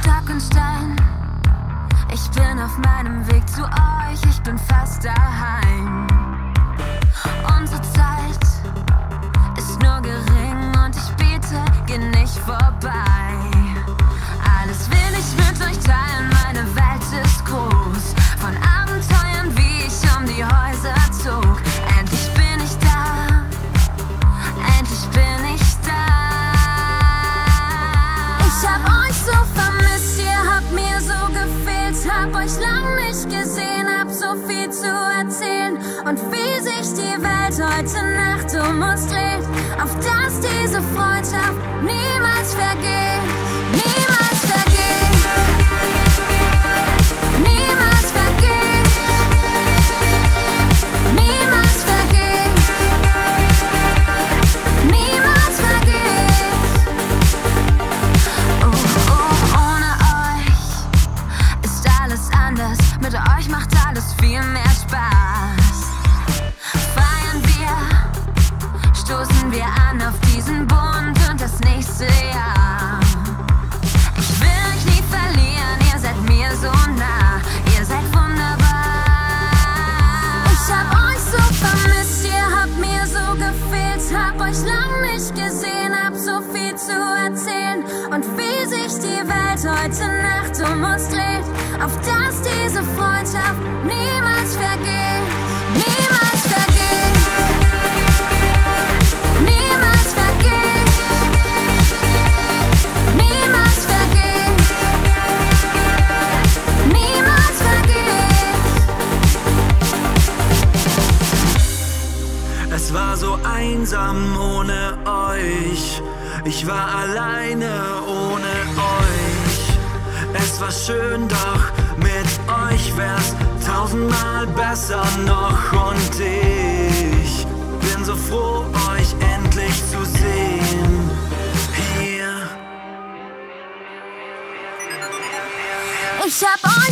Stock und Stein. Ich bin auf meinem Weg zu euch, ich bin fast daheim. Unsere Zeit ist nur gering und ich bete, geh nicht vorbei. Alles will ich mit euch teilen, meine Welt ist groß. Von Abenteuern, wie ich um die Häuser zog. Endlich bin ich da, endlich bin ich da. Ich hab euch so vermisst, ihr habt mir so gefehlt. Hab euch lang nicht gesehen, hab so viel zu erzählen. Und wie sich die Welt heute Nacht um uns dreht, auf dass diese Freundschaft niemals vergeht. Niemals vergeht. Niemals vergeht. Niemals vergeht. Niemals vergeht. Ohne euch ist alles anders. Mit euch macht alles viel mehr Spaß. Feiern wir, stoßen wir an auf diesen Bund und das nächste Jahr. Ich will euch nie verlieren, ihr seid mir so nah, ihr seid wunderbar. Ich hab euch so vermisst, ihr habt mir so gefehlt. Hab euch lang nicht gesehen, hab so viel zu erzählen. Und wie sich die Welt heute Nacht um uns dreht, auf dass diese Freundschaft niemals vergeht. Niemals vergeht. Niemals vergeht. Niemals vergeht. Niemals vergeht. Es war so einsam ohne euch. Ich war alleine ohne euch. Es war schön, doch mit euch wär's tausendmal besser noch. Und ich bin so froh, euch endlich zu sehen. Hier. Ich hab euch